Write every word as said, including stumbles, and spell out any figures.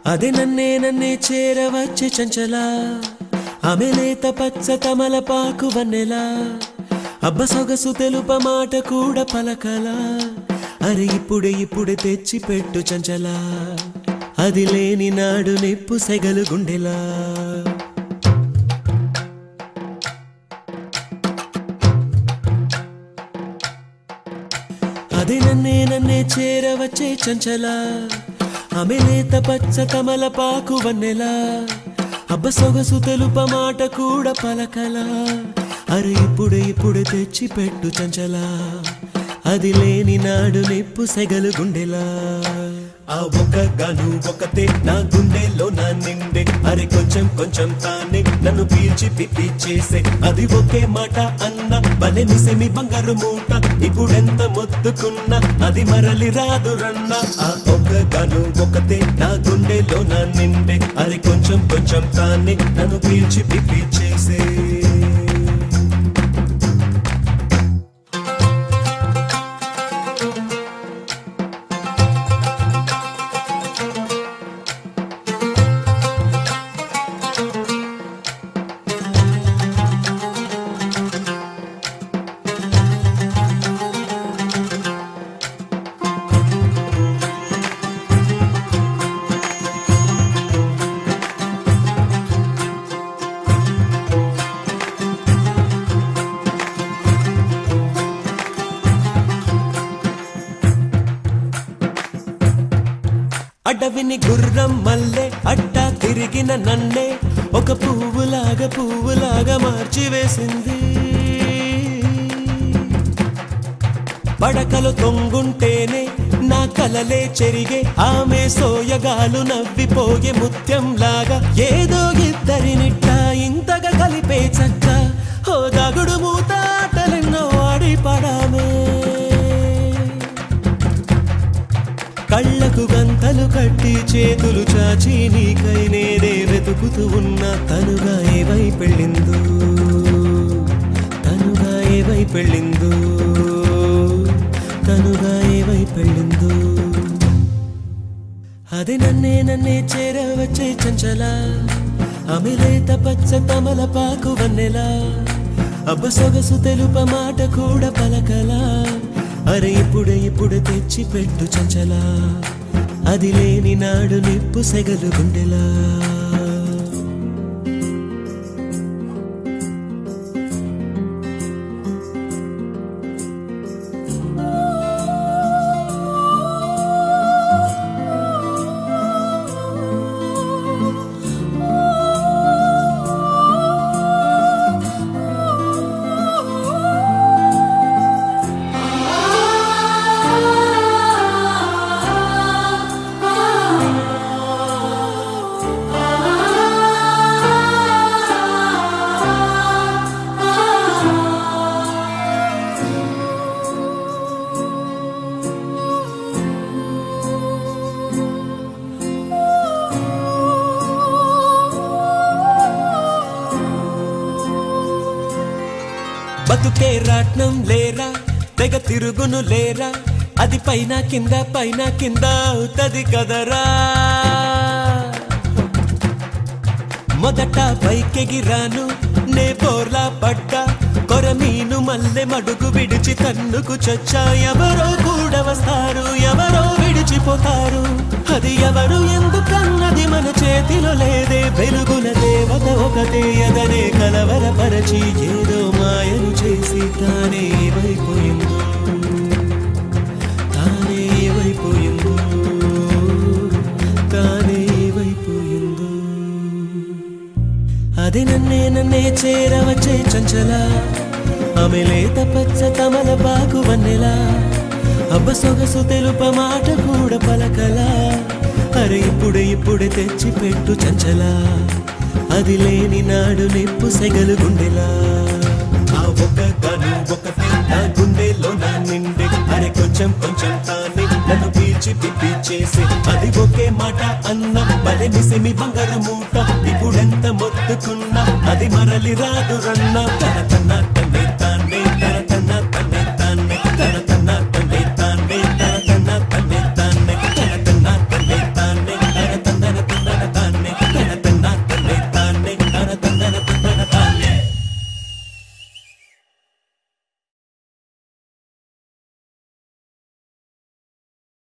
అదే నన్నే నన్నే చేరవచ్చే చంచల ఆమె లేత పచ్చ తమలపాకు వన్నెలా అబ్బ సొగసు తెలుప మాట కూడా పలకలా అరే ఇప్పుడే ఇప్పుడే తెచ్చి పెట్టు చంచల అది లేని నాడు నిప్పు సెగలు గుండెలా అదే నన్నే నన్నే చేరవచ్చే చంచల ఆమె లేత పచ్చ తమలపాకు వన్నెలా అబ్బ సొగసు తెలుప మాట కూడా పలకలా అరే ఇప్పుడే ఇప్పుడే తెచ్చి పెట్టు చంచల అది లేని నాడు నిప్పు సెగలు గుండెలా ఆ ఒక గాను ఒకతే నా గుండెలో నా నిండే అరే కొంచెం కొంచెం తానే నన్ను పీల్చి పిప్పి చేసే అది ఒకే మాట అన్న బలే మిసెమి బంగారు మూట ఇప్పుడెంత మొత్తుకున్నా అది మరలి రాదు రన్న ఆ ఒక గాను ఒకతే నా గుండెలో నా నిండే అరే కొంచెం కొంచెం తానే నన్ను పీల్చి పిప్పి చేసే అడవిని గుర్రం మల్లె అడ్డా తిరిగిన నన్నే ఒక పువ్వులాగా పువ్వులాగా మార్చి వేసింది పడకలు తొంగుంటేనే నా కలలే చెరిగే ఆమె సోయగాలు నవ్విపోయే ముత్యం లాగా ఏదో ఇద్దరినిట్ట ఇంతగా కలిపే చక్క ఓ దాగుడు మూతాటలెన్నో ఆడి పడామే కళ్ళకు గంతలు కట్టి చేతులు చాచి నీకై నేనే వెతుకుతూ ఉన్న తనుగా ఏవై పెళ్ళిందో తనుగా ఏవై పెళ్ళిందో తనుగా ఏవై పెళ్ళిందో అది నన్నే నన్నే చేరవచ్చే చంచల ఆమె లేత పచ్చ తమలపాకు వన్నెలా అబ్బ సొగసు తెలుప మాట కూడా పలకలా అరే ఇప్పుడే ఇప్పుడే తెచ్చి పెట్టు చంచల అది లేని నాడు నిప్పు సెగలు గుండెలా బతుకే రాట్నం లేరా తెగ తిరుగును లేరా అది పైన కింద పైన కింద అవుతది కదరా మొదట పైకెగిరాను నే బోర్లా పడ్డా కొరమీను మల్లె మడుగు విడిచి తన్నుకు చచ్చా ఎవరో కూడా వస్తారు ఎవరో విడిచిపోతారు అది ఎవరు ఎందుకన్నది మన చేతిలో లేదే వెలుగుల దేవత ఒకటే ఎదనే కలవరపరచి ఏదో మాయను చేసి తానే ఏమైపోయిందో తానే ఏమైపోయిందో తానే ఏమైపోయిందో అది నన్నే నన్నే చేరవచ్చే చంచల ఆమె లేత పచ్చ తమలపాకు వన్నెలా అబ్బ సొగసు తెలుప మాట కూడా పలకలా అరే ఇప్పుడే ఇప్పుడే తెచ్చి పెట్టు చంచల అది లేని నాడు నిప్పు సెగలు గుండెలా ఆ ఒక గాను ఒకతే నా గుండెలో నా నిండే అరే కొంచెం కొంచెం తానే నన్ను పీల్చి పిప్పి చేసే అది ఒకే మాట అన్న బలే మిసెమి బంగారు మూట ఇప్పుడెంత మొత్తుకున్నా అది మరలి రాదు రన్న తన తన తనే